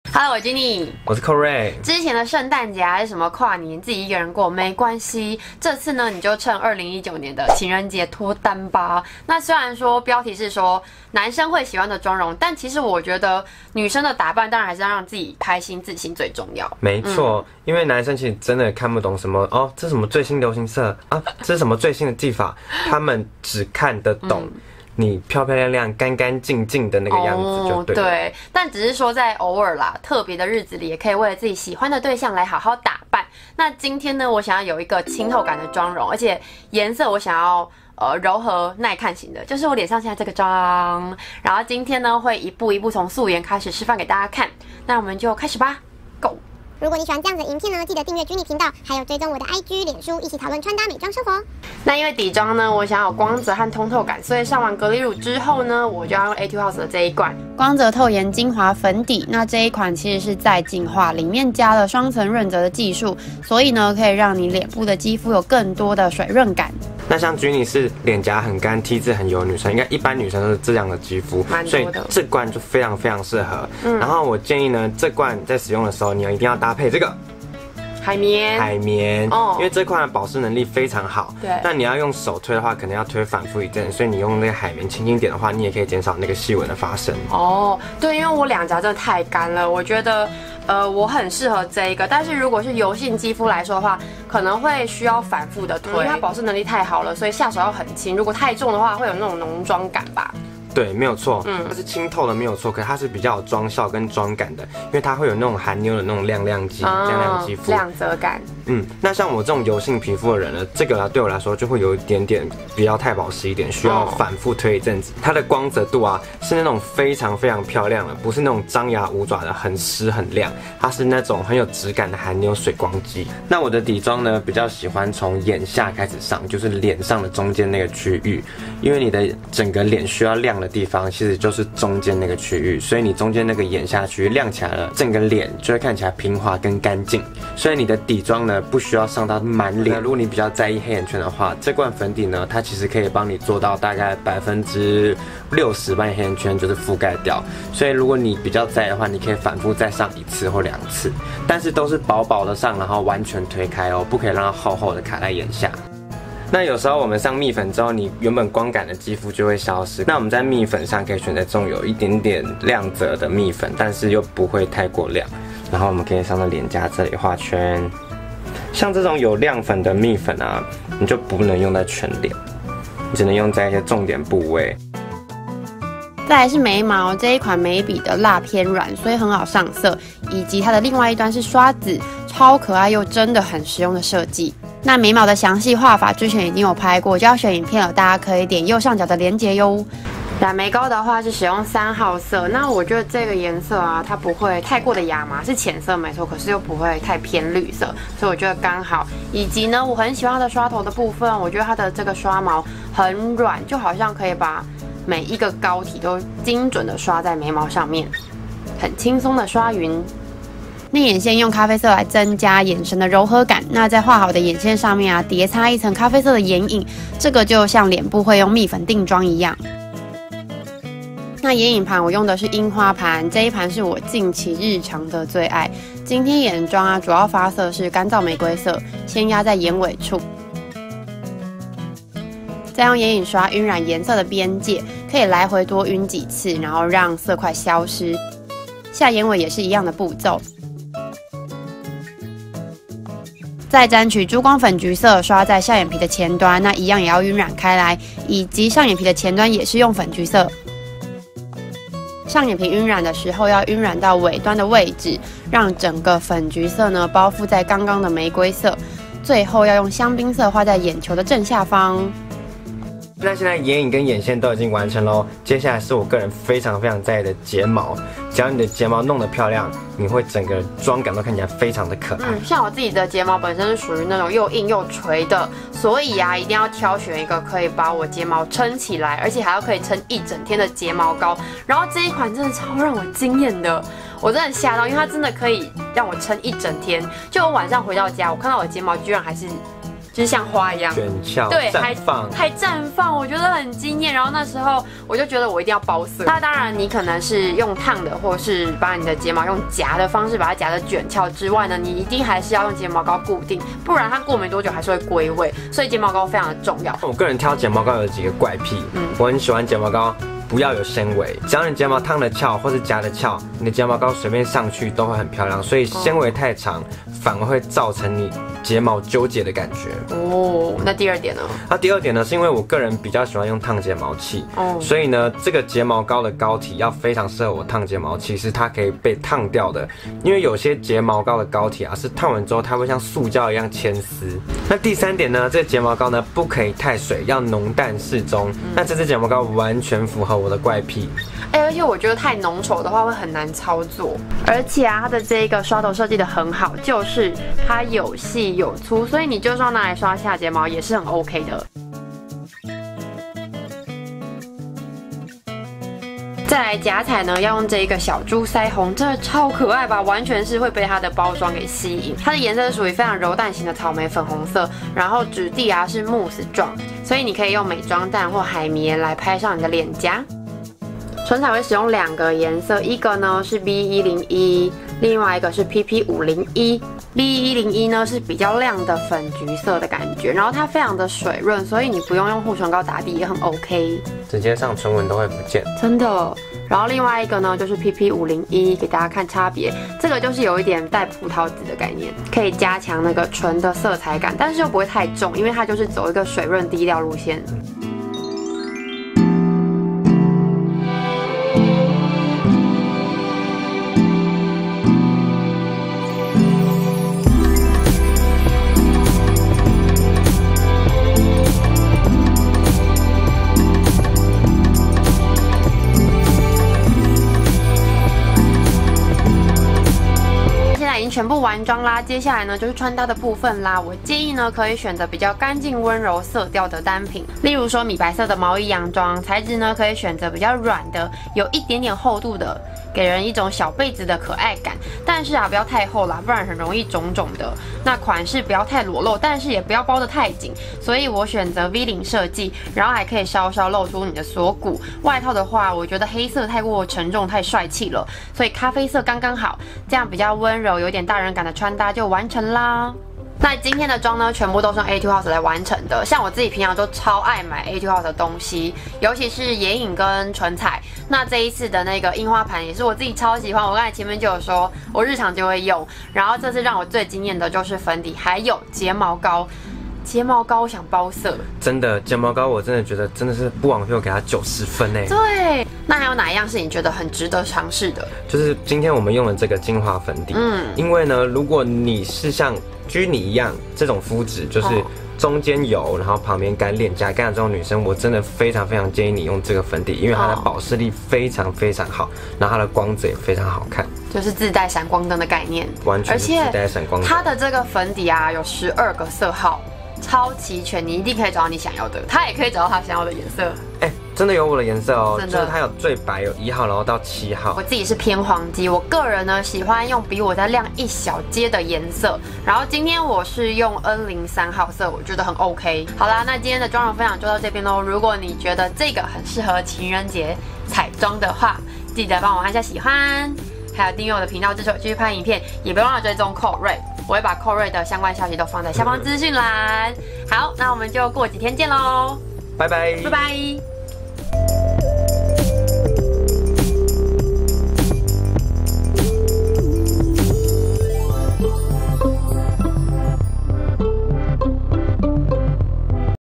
Hello， 我是 Jenny， 我是 Corey。 之前的圣诞节还是什么跨年，自己一个人过没关系。这次呢，你就趁2019年的情人节脱单吧。那虽然说标题是说男生会喜欢的妆容，但其实我觉得女生的打扮当然还是要让自己开心自信最重要。 没错，因为男生其实真的看不懂什么哦，这是什么最新流行色啊，这是什么最新的技法，他们只看得懂。你漂漂亮亮、干干净净的那个样子就对了。 对，但只是说在偶尔啦、特别的日子里，也可以为了自己喜欢的对象来好好打扮。那今天呢，我想要有一个清透感的妆容，而且颜色我想要柔和耐看型的，就是我脸上现在这个妆。然后今天呢，会一步一步从素颜开始示范给大家看。那我们就开始吧 ，Go！ 如果你喜欢这样子的影片呢，记得订阅Jenny频道，还有追踪我的 IG、脸书，一起讨论穿搭、美妆、生活。 那因为底妆呢，我想要有光泽和通透感，所以上完隔离乳之后呢，我就要用 Etude House 的这一罐光泽透颜精华粉底。那这一款其实是在净化，里面加了双层润泽的技术，所以呢，可以让你脸部的肌肤有更多的水润感。 那像Jenny是脸颊很干、T 字很油的女生，应该一般女生都是这样的肌肤，所以这罐就非常非常适合。然后我建议呢，这罐在使用的时候，你一定要搭配这个。海绵哦，因为这款的保湿能力非常好。对，那你要用手推的话，可能要推反复一阵，所以你用那个海绵轻轻点的话，你也可以减少那个细纹的发生。哦， 对，因为我两颊真的太干了，我觉得我很适合这一个，但是如果是油性肌肤来说的话，可能会需要反复的推，因为它保湿能力太好了，所以下手要很轻。如果太重的话，会有那种浓妆感吧。 对，没有错，它是清透的，没有错，可是它是比较有妆效跟妆感的，因为它会有那种含妞的那种亮肌肤， 亮泽感。 那像我这种油性皮肤的人呢，这个对我来说就会有一点点比较太保湿一点，需要反复推一阵子。它的光泽度啊，是那种非常非常漂亮的，不是那种张牙舞爪的很湿很亮，它是那种很有质感的含妞水光肌。那我的底妆呢，比较喜欢从眼下开始上，就是脸上的中间那个区域，因为你的整个脸需要亮的地方其实就是中间那个区域，所以你中间那个眼下区域亮起来了，整个脸就会看起来平滑跟干净。所以你的底妆呢，不需要上到满脸。如果你比较在意黑眼圈的话，这罐粉底呢，它其实可以帮你做到大概60%把你黑眼圈就是覆盖掉。所以如果你比较在意的话，你可以反复再上1次或2次，但是都是薄薄的上，然后完全推开哦，不可以让它厚厚的卡在眼下。那有时候我们上蜜粉之后，你原本光感的肌肤就会消失。那我们在蜜粉上可以选择这种有一点点亮泽的蜜粉，但是又不会太过亮。然后我们可以上到脸颊这里画圈。像这种有亮粉的蜜粉啊，你就不能用在全脸，你只能用在一些重点部位。 再来是眉毛，这一款眉笔的蜡偏软，所以很好上色，以及它的另外一端是刷子，超可爱又真的很实用的设计。那眉毛的详细画法之前已经有拍过，教学影片了，大家可以点右上角的连结哟。染眉膏的话是使用3号色，那我觉得这个颜色啊，它不会太过的亚麻，是浅色没错，可是又不会太偏绿色，所以我觉得刚好。以及呢，我很喜欢它的刷头的部分，我觉得它的这个刷毛很软，就好像可以把每一个膏体都精准的刷在眉毛上面，很轻松的刷匀。内眼线用咖啡色来增加眼神的柔和感，那在画好的眼线上面啊，叠擦一层咖啡色的眼影，这个就像脸部会用蜜粉定妆一样。那眼影盘我用的是樱花盘，这一盘是我近期日常的最爱。今天眼妆啊，主要发色是干燥玫瑰色，先压在眼尾处，再用眼影刷晕染颜色的边界，可以来回多晕几次，然后让色块消失。下眼尾也是一样的步骤。再沾取珠光粉橘色刷在下眼皮的前端，那一样也要晕染开来，以及上眼皮的前端也是用粉橘色。上眼皮晕染的时候要晕染到尾端的位置，让整个粉橘色呢包覆在刚刚的玫瑰色，最后要用香槟色画在眼球的正下方。 那现在眼影跟眼线都已经完成喽，接下来是我个人非常非常在意的睫毛。只要你的睫毛弄得漂亮，你会整个妆感都看起来非常的可爱。像我自己的睫毛本身是属于那种又硬又垂的，所以啊，一定要挑选一个可以把我睫毛撑起来，而且还要可以撑一整天的睫毛膏。然后这一款真的超让我惊艳的，我真的吓到，因为它真的可以让我撑一整天。就我晚上回到家，我看到我的睫毛居然还是就是像花一样卷翘， 对， 绽放， 还绽放，我觉得很惊艳。然后那时候我就觉得我一定要包色。那当然，你可能是用烫的，或是把你的睫毛用夹的方式把它夹的卷翘之外呢，你一定还是要用睫毛膏固定，不然它过没多久还是会归位。所以睫毛膏非常的重要。 我个人挑睫毛膏有几个怪癖，我很喜欢睫毛膏不要有纤维，只要你睫毛烫的翘或是夹的翘，你的睫毛膏随便上去都会很漂亮。所以纤维太长反而会造成你睫毛纠结的感觉。 哦，那第二点呢？ 那第二点呢，是因为我个人比较喜欢用烫睫毛器，所以呢，这个睫毛膏的膏体要非常适合我烫睫毛器，是它可以被烫掉的。因为有些睫毛膏的膏体啊，是烫完之后它会像塑胶一样牵丝。那第三点呢，这个睫毛膏呢不可以太水，要浓淡适中。那这支睫毛膏完全符合我的怪癖。 而且我觉得太浓稠的话会很难操作。而且啊，它的这个刷头设计的很好，就是它有细有粗，所以你就算拿来刷下睫毛也是很 OK 的。再来夹彩呢，要用这一个小猪腮红，真的超可爱吧，完全是会被它的包装给吸引。它的颜色是属于非常柔淡型的草莓粉红色，然后质地啊是慕斯状，所以你可以用美妆蛋或海绵来拍上你的脸颊。唇彩会使用2个颜色，一个呢是 B101，另外一个是 PP501。B101呢是比较亮的粉橘色的感觉，然后它非常的水润，所以你不用用护唇膏打底也很 OK， 直接上唇纹都会不见， 真的。然后另外一个呢就是 PP501，给大家看差别，这个就是有一点带葡萄紫的概念，可以加强那个唇的色彩感，但是又不会太重，因为它就是走一个水润低调路线。全部完妆啦，接下来呢就是穿搭的部分啦。我建议呢可以选择比较干净温柔色调的单品，例如说米白色的毛衣洋装，材质呢可以选择比较软的，有一点点厚度的，给人一种小被子的可爱感。但是啊不要太厚啦，不然很容易肿肿的。那款式不要太裸露，但是也不要包得太紧，所以我选择 V 领设计，然后还可以稍稍露出你的锁骨。外套的话，我觉得黑色太过沉重太帅气了，所以咖啡色刚刚好，这样比较温柔有点大人感的穿搭就完成啦。那今天的妆呢，全部都是用 A2 House 来完成的。像我自己平常都超爱买 A2 House 的东西，尤其是眼影跟唇彩。那这一次的那个樱花盘也是我自己超喜欢，我刚才前面就有说，我日常就会用。然后这次让我最惊艳的就是粉底，还有睫毛膏。睫毛膏我想包色， 真的睫毛膏我真的觉得真的是不枉费我给它90分哎。 对，那还有哪一样是你觉得很值得尝试的？ 就是今天我们用的这个精华粉底，因为呢，如果你是像居你一样这种肤质，就是中间油，然后旁边干，脸颊干的这种女生，我真的非常非常建议你用这个粉底，因为它的保湿力非常非常好，然后它的光泽也非常好看， 就是自带闪光灯的概念， 完全是自带闪光灯。 它的这个粉底啊，有12个色号。超齐全，你一定可以找到你想要的，它也可以找到它想要的颜色。 真的有我的颜色哦， 真的， 就是它有最白，有1号，然后到7号。 我自己是偏黄肌，我个人呢喜欢用比我再亮一小阶的颜色。然后今天我是用 N03号色，我觉得很 OK。好啦，那今天的妆容分享就到这边咯。如果你觉得这个很适合情人节彩妆的话，记得帮我按下喜欢，还有订阅我的频道支持我继续拍影片，也别忘了追踪寇瑞。我会把寇瑞的相关消息都放在下方资讯栏。好，那我们就过几天见喽， 拜拜， 拜拜。